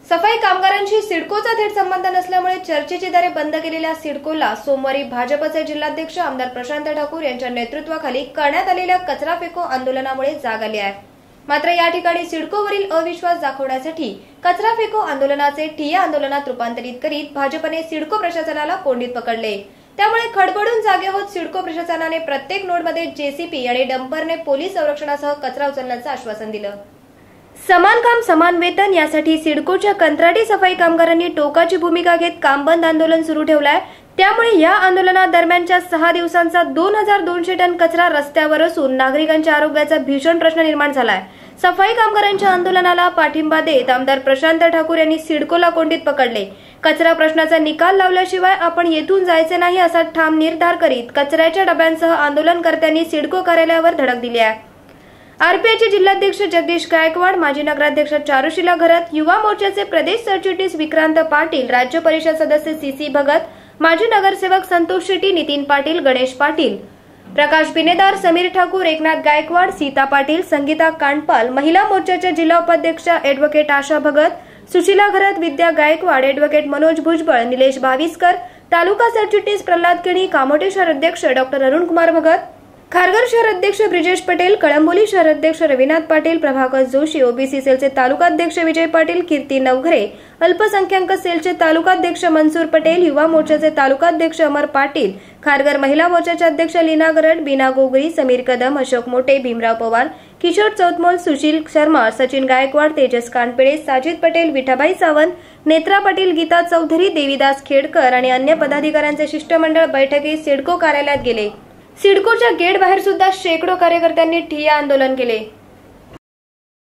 सफाई कामगारांशी सिडकोचा थेट संबंध नसल्यामुळे चर्चेची दारे बंद केलेल्या सिडकोला सोमवारी भाजपचे जिल्हाध्यक्ष आमदार प्रशांत ठाकूर यांच्या नेतृत्वाखाली करण्यात आलेल्या कचरा फेको आंदोलनामुळे जाग आली आहे। मात्र या ठिकाणी सिडकोवरील अविश्वास दाखवण्यासाठी कचरा फेको आंदोलनाचे ठिय्या आंदोलनात रूपांतरित करीत भाजपने सिडको प्रशासनाला कोंडीत पकडले। त्यामुळे खडबडून जागे होत सिडको प्रशासनाने प्रत्येक नोडमध्ये जेसीपी आणि डंपरने पोलीस संरक्षणासह कचरा उचलण्याचं आश्वासन दिलं। समान काम समान वेतन यासाठी सिडकोच्या कंत्राटी सफाई कामगारांनी टोकाची भूमिका घेत काम बंद आंदोलन सुरू ठेवलंय। त्यामुळे या आंदोलनादरम्यानच्या 6 दिवसांचा 2200 टन कचरा रस्त्यावर असून नागरिकांच्या आरोग्याचा भीषण प्रश्न निर्माण झालाय। सफाई कामगारांच्या आंदोलनाला पाठिंबा देत आमदार प्रशांत ठाकूर यांनी सिडकोला कोंडीत पकडले। कचरा प्रश्नाचा निकाल लावल्याशिवाय आपण येथून जायचे नाही असा ठाम निर्धार करीत कचऱ्याच्या डब्यांसह आंदोलनकर्त्यांनी सिडको कार्यालयावर धडक दिली आहे। आरपीआयचे जिल्हाध्यक्ष जगदीश गायकवाड, माजी नगराध्यक्ष चारुशीला घरत, युवा मोर्चाचे प्रदेश सरचिटणीस विक्रांत पाटील, राज्य परिषद सदस्य सीसी भगत, माजी नगरसेवक संतोष शेट्टी, नितीन पाटील, गणेश पाटील, प्रकाश बिनेदार, समीर ठाकूर, एकनाथ गायकवाड, सीता पाटील, संगीता कांडपाल, महिला मोर्चाच्या जिल्हा उपाध्यक्ष ॲडव्होकेट आशा भगत, सुशीला घरत, विद्या गायकवाड, ॲडव्होकेट मनोज भुजबळ, निलेश भाविस्कर, तालुका सरचिटणीस प्रल्हाद केणी, कामोटे शहर अध्यक्ष डॉक्टर अरुण कुमार भगत, खारघर शहर अध्यक्ष ब्रिजेश पटेल, कळंबोली शहर अध्यक्ष रविनाथ पाटील, प्रभाकर जोशी, ओबीसी सेलचे तालुकाध्यक्ष विजय पाटील, कीर्ती नवघरे, अल्पसंख्याक सेलचे तालुकाध्यक्ष मनसूर पटेल, युवा मोर्चाचे तालुकाध्यक्ष अमर पाटील, खारघर महिला मोर्चाचे अध्यक्ष लीना गरड, बीना गोगरी, समीर कदम, अशोक मोटे, भीमराव पवार, किशोर चौतमोल, सुशील शर्मा, सचिन गायकवाड, तेजस कानपेडे, साजिद पटेल, विठाबाई सावंत, नेत्रा पाटील, गीता चौधरी, देवीदास खेडकर आणि अन्य पदाधिकाऱ्यांचे शिष्टमंडळ बैठकीत सिडको कार्यालयात गेले। सिडकोच्या गेट बाहेर सुद्धा शेकडो कार्यकर्त्यांनी ठिय्या आंदोलन केले।